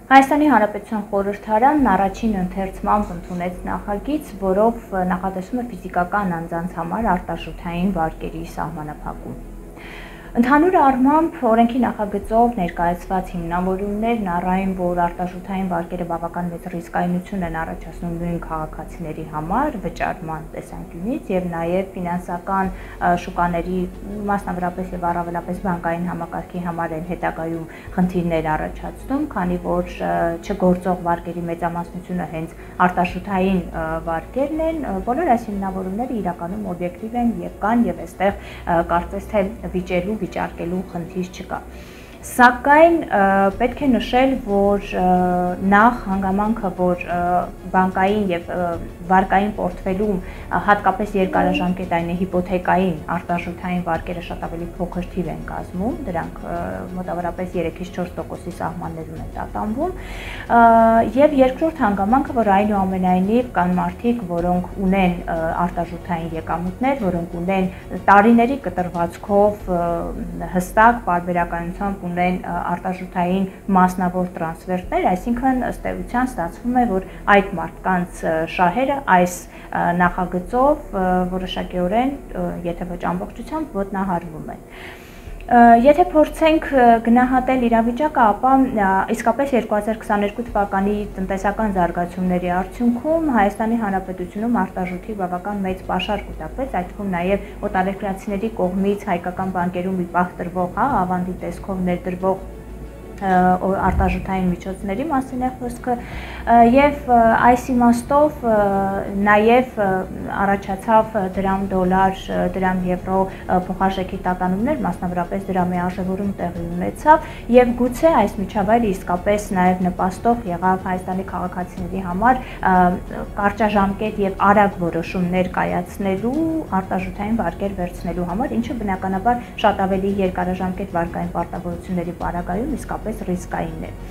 Հայաստանի Հանրապետության խորհրդարանն առաջին ընթերցմամբ ընդունեց նախագիծ, որով նախատեսում է ֆիզիկական անձանց համար արտաշուտային վարկերի սահմանափակում։ Ընդհանուր առմամբ օրենքի նախագծով ներկայացված հիմնավորումներն առ այն, որ արտաշուտային վարկերը բավական մեծ ռիսկայնություն են առաջացնում նույն քաղաքացիների համար վճարման տեսանկյունից եւ նաեւ ֆինանսական շուկաների, մասնավորապես եւ առավելապես բանկային համակարգի համար են հետագայում խնդիրներ առաջացնում, քանի որ չգործող վարկերի մեծամասնությունը հենց արտաշուտային վարկերն են, բոլոր այս հիմնավորումները իրականում օբյեկտիվ են եւ կան եւ այստեղ կարծես թե վիճարկելու խնդիր չկա։ Սակայն պետք է նշել, որ նախ հանգամանքը, որ բանկային եւ վարկային պորտֆելում հատկապես երկարաժամկետային հիպոթեկային արտաշուտային վարկերը շատ ավելի փոքր թիվ են կազմում, դրանք մոտավորապես 3-ից 4%-ի սահմաններում են տատանվում, եւ երկրորդ հանգամանքը, որ այնուամենայնիվ կան մարդիկ, որոնք ունեն արտաշուտային եկամուտներ, որոնք ունեն տարիների կտրվածքով հստակ պարբերականությամբ ունեն արտաշուտային մասնավոր տրանսֆերտներ, այսինքն ըստ էության ստացվում է, որ այդ մարդկանց շահերը այս նախագծով որոշակիորեն, եթե ոչ ամբողջությամբ, ոտնահարվում են։ Եթե փորձենք գնահատել իրավիճակը, ապա իսկապես 2022 թվականի տնտեսական զարգացումների արդյունքում Հայաստանի Հանրապետությունում արտաշուտի բավական մեծ պաշար կուտակվեց, այդ թվում նաև օտարերկրացիների կողմից հայկական բանկերում ի պահ տրվող, ավանդի տեսքով ներդրվող արտաշուտային միջոցների մասին է խոսքը եւ այս իմաստով նաեւ առաջացավ դրամ դոլար, դրամ եվրո փոխարժեքի տատանումներ, մասնավորապես դրամի արժևորում տեղի ունեցավ եւ գուցե այս միջավայրը իսկապես նաեւ նպաստող եղավ Հայաստանի քաղաքացիների համար կարճաժամկետ եւ արագ որոշումներ կայացնելու, արտաշուտային վարկեր վերցնելու համար, ինչը բնականաբար շատ ավելի երկարաժամկետ վարկային պարտավորությունների պարագայում իսկապես ռիսկային է։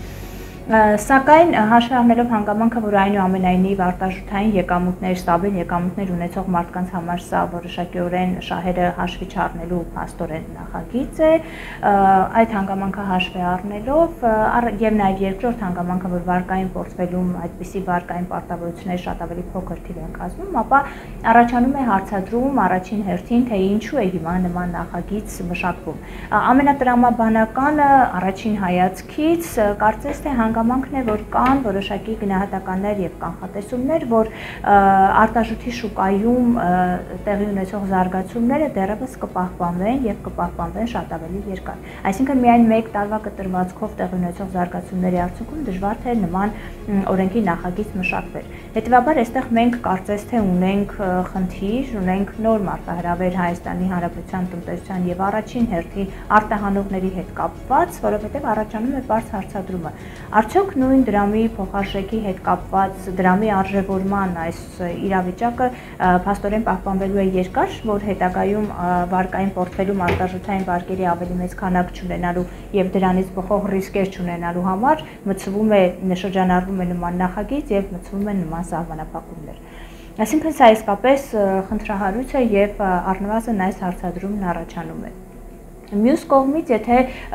Սակայն հաշվի առնելով հանգամանքը, որ այնուամենայնիվ արտաշուտային եկամուտներ, ստաբիլ եկամուտներ ունեցող մարդկանց համար սա որոշակիորեն շահերը հաշվի չառնելու փաստորեն նախագիծ է, այդ հանգամանքը հաշվի առնելով եւ նաեւ երկրորդ հանգամանքը, որ վարկային պորտֆելում այդպիսի վարկային պարտավորություններ շատ ավելի փոքր թիվ են կազմում, ապա առաջանում է հարցադրում առաջին հերթին, թե ինչու է հիմա նման նախագիծ մշակվում։ Ամենատրամաբանականը առաջին հայացքից կարծես թե հանգամանքն է, որ կան որոշակի գնահատականներ եւ կանխատեսումներ, որ արտաշուտի շուկայում տեղի ունեցող զարգացումները դեռևս կպահպանվեն եւ կպահպանվեն շատ ավելի երկար։ Այսինքն միայն մեկ տարվա կտրվածքով տեղի ունեցող զարգացումների արդյունքում դժվար թե նման օրենքի նախագիծ մշակվեր։ Հետևաբար այստեղ մենք կարծես թե ունենք խնդիր, ունենք նոր մարտահրավեր Հայաստանի Հանրապետության տնտեսության եւ առաջին հերթին արտահանողների հետ կապված, որովհետեւ առաջանում է բարձ հարցադրումը։ Արդյոք նույն դրամի փոխարժեքի հետ կապված դրամի արժևորման այս իրավիճակը փաստորեն պահպանվելու է երկար, որ հետագայում վարկային պորտֆելում արտաշուտային վարկերի ավելի մեծ քանակ չունենալու եւ դրանից բխող ռիսկեր չունենալու համար մտցվում է շրջանառվում է նման նախագիծ եւ մտցվում են նման սահմանափակումներ։ Այսինքն սա իսկապես խնդրահարույց է եւ առնվազն այս հարցադրումն առաջանում է։ Մյուս կողմից, եթե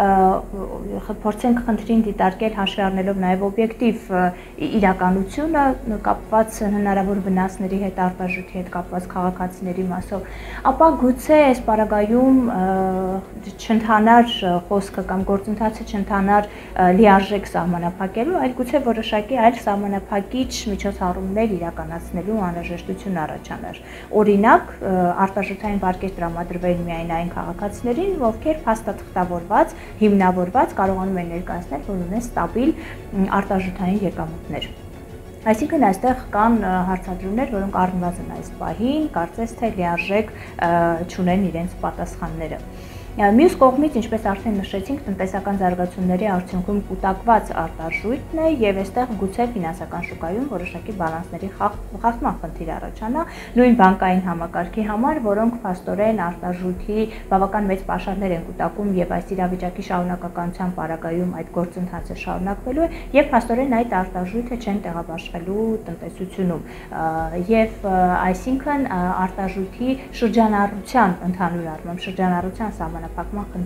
փորձենք խնդրին դիտարկել հաշվի առնելով նաև օբյեկտիվ իրականությունը կապված հնարավոր վնասների հետ, արտաշուտի հետ կապված քաղաքացիների մասով, ապա գուցե այս պարագայում չընթանար խոսքը կամ գործընթացը չընթանար լիարժեք սահմանափակելու, այլ գուցե որոշակի այլ սահմանափակիչ միջոցառումներ իրականացնելու անհրաժեշտություն առաջանար։ Օրինակ, արտաշուտային վարկեր տրամադրվել միայն այն քաղաքացիներին, ովքեր փաստաթղթավորված, հիմնավորված կարողանում են ներկայացնել, որ ունեն ստաբիլ արտաշուտային եկամուտներ։ Այսինքն այստեղ կան հարցադրումներ, որոնք առնվազն այս պահին կարծես թե լիարժեք չունեն իրենց պատասխանները։ Մյուս կողմից, ինչպես արդեն նշեցինք, տնտեսական զարգացումների արդյունքում կուտակված արտարժույթն է եւ այստեղ գուցե ֆինանսական շուկայում որոշակի բալանսների խախտման խնդիր առաջանա նույն բանկային համակարգի համար, որոնք փաստորեն արտարժույթի բավական մեծ պաշարներ են կուտակում եւ այս իրավիճակի շարունակականության պարագայում այդ գործընթացը շարունակվելու է եւ փաստորեն այդ արտարժույթը չեն տեղաբաշխելու տնտեսությունում եւ այսինքն արտարժույթի շրջանառության ընդհանուր առմամբ շրջանառության սահմանափակման խնդիր է։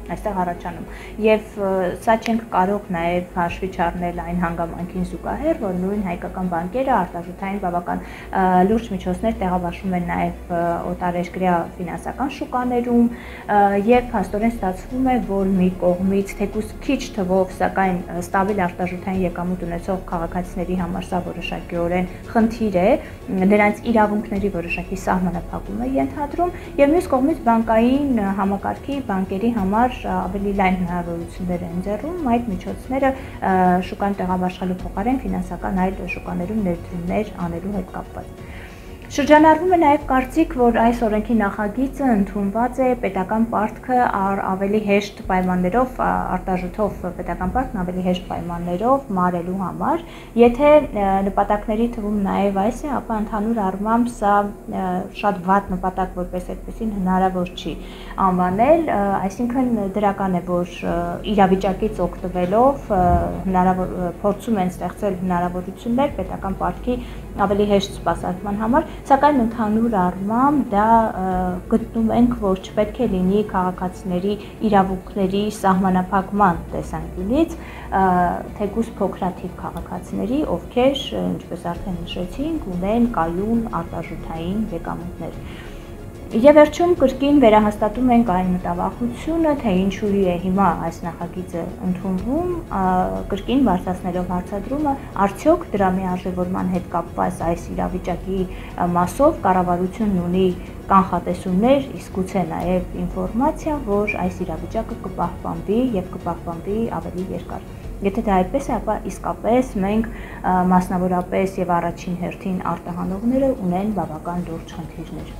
այստեղ առաջանում։ Եվ սա չենք կարող նաև հաշվի չառնել այն հանգամանքին զուգահեռ, որ նույն հայկական բանկերը արտարժութային բավական լուրջ միջոցներ տեղաբաշխում են նաև օտարերկրյա ֆինանսական շուկաներում եւ փաստորեն ստացվում է, որ մի կողմից թեկուզ քիչ թվով, սակայն ստաբիլ արտարժութային եկամուտ ունեցող քաղաքացիների համար սա որոշակիորեն խնդիր է, նրանց իրավունքների որոշակի սահմանափակում է ենթադրում եւ մյուս կողմից բանկային համակարգի բանկերի համար ավելի լայն հնարավորություններ են ձեռում այդ միջոցները շուկան տեղաբաշխելու փոխարեն ֆինանսական այլ շուկաներում ներդրումներ անելու հետ կապված։ Շրջանառվում է նաև կարծիք, որ այս օրենքի նախագիծը ընդունված է պետական պարտքը ավելի հեշտ պայմաններով, արտարժութով պետական պարտքն ավելի հեշտ պայմաններով մարելու համար, եթե նպատակների թվում նաև այս է, ապա ընդհանուր առմամբ սա շատ վատ նպատակ որպես այդպեսին հնարավոր չի անվանել, այսինքն դրական է, որ իրավիճակից օգտվելով փորձում են ստեղծել հնարավորություններ պետական պարտքի ավելի հեշտ սպասարկման համար, սակայն ընդհանուր առմամբ դա գտնում ենք, որ չպետք է լինի քաղաքացիների իրավունքների սահմանափակման տեսանկյունից, թեկուզ փոքրաթիվ քաղաքացիների, ովքեր, ինչպես արդեն նշեցինք, ունեն կայուն արտարժութային եկամուտներ։ Եվ վերջում կրկին վերահաստատում ենք այն մտավախությունը, թե ինչու է հիմա այս նախագիծը ընդունվում, կրկին բարձրացնելով հարցադրումը, արդյոք դրամի արժևորման հետ կապված այս իրավիճակի մասով կառավարությունն ունի կանխատեսումներ, իսկ գուցե նաև ինֆորմացիա, որ այս իրավիճակը կպահպանվի եւ կպահպանվի ավելի երկար։ Եթե դա այդպես է, ապա իսկապես մենք մասնավորապես եւ առաջին հերթին արտահանողները ունեն բավական լուրջ խնդիրներ։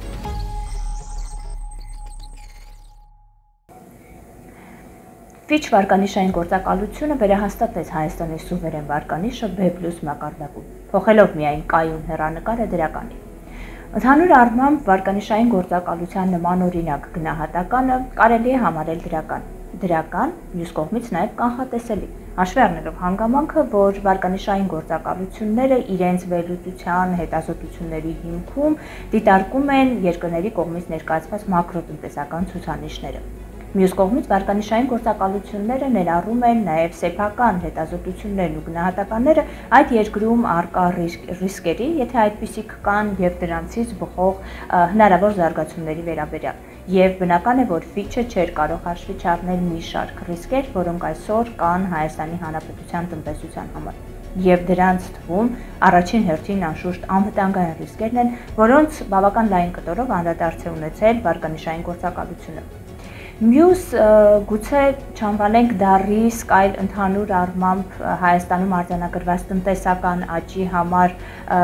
Ֆիչ վարկանիշային գործակալությունը վերահաստատեց Հայաստանի սուվերեն վարկանիշը B+ մակարդակում, փոխելով միայն կայուն հեռանկարը դրականի։ Ընդհանուր առմամբ վարկանիշային գործակալության նման օրինակ գնահատականը կարելի է համարել դրական, մյուս կողմից նաև կանխատեսելի, հաշվի առնելով հանգամանքը, որ վարկանիշային գործակալությունները իրենց վերլուծության հետազոտությունների հիմքում դիտարկում են երկրների կողմից ներկայացված մակրոտնտեսական ցուցանիշները։ Մյուս կողմից վարկանիշային գործակալությունները ներառում են նաև սեփական հետազոտություններն ու գնահատականները այդ երկրում առկա ռիսկերի, եթե այդպիսիք կան, եւ դրանցից բխող հնարավոր զարգացումների վերաբերյալ։ Եվ բնական է, որ Ֆիչը չէր կարող հաշվի չառնել մի շարք ռիսկեր, որոնք այսօր կան Հայաստանի Հանրապետության տնտեսության համար։ Եվ դրանց թվում առաջին հերթին անշուշտ անվտանգային ռիսկերն են, որոնց բավական լայն կտորով անդրադարձ է ունեցել վարկանիշային գործակալությունը։ Մյուս գուցե չանվանենք դա ռիսկ, այլ ընդհանուր առմամբ Հայաստանում արձանագրված տնտեսական աճի համար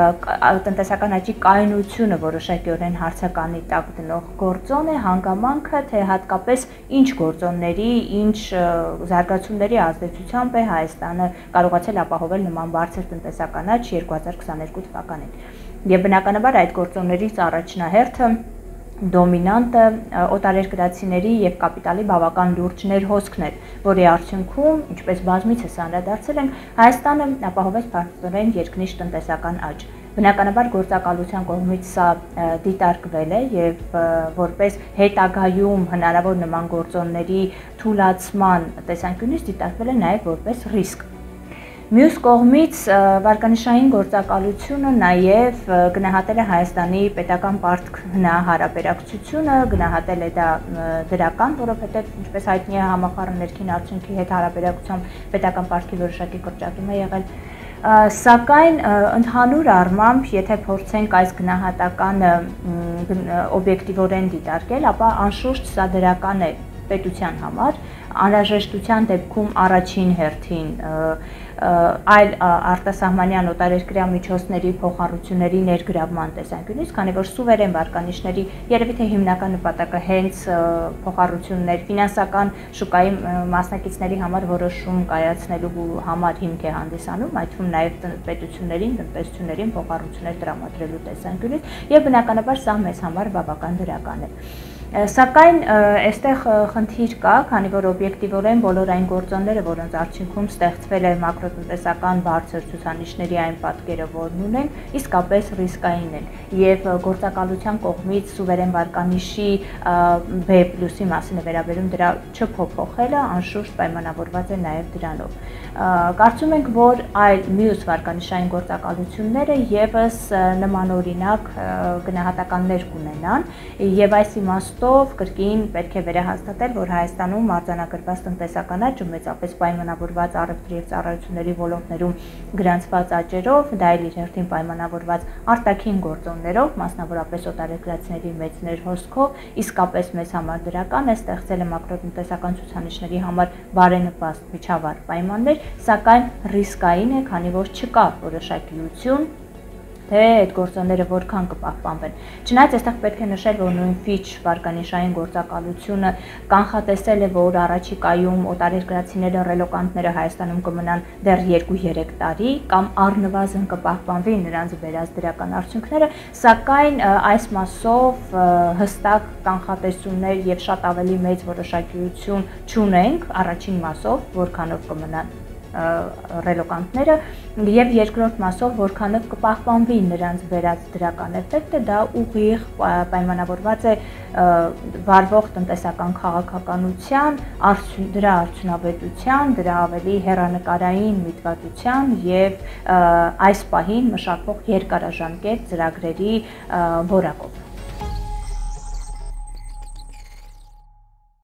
տնտեսական աճի կայունությունը որոշակիորեն հարցականի տակ դնող գործոն է, հանգամանքը, թե հատկապես ինչ գործոնների, ինչ զարգացումների ազդեցությամբ է Հայաստանը կարողացել ապահովել նման բարձր տնտեսական աճ 2022 թվականին։ Եվ բնականաբար այդ գործոններից առաջնահերթը դոմինանտը օտարերկրացիների եւ կապիտալի բավական լուրջ ներհոսքն էր, որի արդյունքում, ինչպես բազմիցս անդրադարձել ենք, Հայաստանը ապահովեց բարձրորեն երկնիշ տնտեսական աճ։ Բնականաբար գործակալության կողմից սա դիտարկվել է եւ որպես հետագայում հնարավոր նման գործոնների թուլացման տեսանկյունից դիտարկվել է նաեւ որպես ռիսկ։ Մյուս կողմից վարկանիշային գործակալությունը նաև գնահատել է Հայաստանի պետական պարտքնա հարաբերակցությունը, գնահատել է դա դրական, որովհետև ինչպես հայտնի է համախառն ներքին արդյունքի հետ հարաբերակցությամբ պետական պարտքի որոշակի կրճատում է եղել, սակայն ընդհանուր առմամբ, եթե փորձենք այս գնահատականը օբյեկտիվորեն դիտարկել, ապա անշուշտ սա դրական է պետության համար, անհրաժեշտության դեպքում առաջին հերթին այլ արտասահմանյան օտարերկրյա միջոցների փոխառությունների ներգրավման տեսանկյունից, քանի որ սուվերեն վարկանիշների երևի թե հիմնական նպատակը հենց փոխառություններ, ֆինանսական շուկայի մասնակիցների համար որոշում կայացնելու համար հիմք է հանդիսանում, այդ թվում նաև պետություններին, տնտեսություններին փոխառություններ տրամադրելու տեսանկյունից, եւ բնականաբար սա մեզ համար բավական դրական է։ Սակայն այստեղ խնդիր կա, քանի որ օբյեկտիվորեն բոլոր այն գործոնները, որոնց արդյունքում ստեղծվել է մակրոտնտեսական բարձր ցուցանիշների այն պատկերը, որն ունեն, իսկապես ռիսկային են եւ գործակալության կողմից սուվերեն վարկանիշի B+-ի մասին է վերաբերում դրա չփոփոխելը անշուշտ պայմանավորված է նաեւ դրանով։ Կարծում ենք, որ այլ մյուս վարկանիշային գործակալությունները եւս նմանօրինակ գնահատականներ կունենան եւ այս իմաստով կրկին պետք է վերահաստատել, որ Հայաստանում արձանագրված տնտեսական աճը մեծապես պայմանավորված առևտրի եւ ծառայությունների ոլորտներում գրանցված աճերով, դա էլ իր հերթին պայմանավորված արտաքին գործոններով, մասնավորապես օտարերկրացիների մեծ ներհոսքով, իսկապես մեզ համար դրական է, ստեղծել է մակրոտնտեսական ցուցանիշների համար բարենպաստ միջավայր պայմաններ, սակայն ռիսկային է, քանի որ չկա որոշակիություն թե այդ գործոնները որքան կպահպանվեն։ Չնայած այստեղ պետք է նշել, որ նույն Fitch վարկանիշային գործակալությունը կանխատեսել է, որ առաջիկայում օտարերկրացիները, ռելոկանտները Հայաստանում կմնան դեռ 2-3 տարի կամ առնվազն կպահպանվի նրանց վերած դրական արդյունքները, սակայն այս մասով հստակ կանխատեսումներ եւ շատ ավելի մեծ որոշակիություն չունենք առաջին մասով, որքանով կմնան ռելոկանտները եւ երկրորդ մասով որքանով կպահպանվի նրանց վերած դրական էֆեկտը, դա ուղիղ պայմանավորված է վարվող տնտեսական քաղաքականության, դրա արդյունավետության, դրա ավելի հեռանկարային միտվածության եւ այս պահին մշակվող երկարաժամկետ ծրագրերի որակով։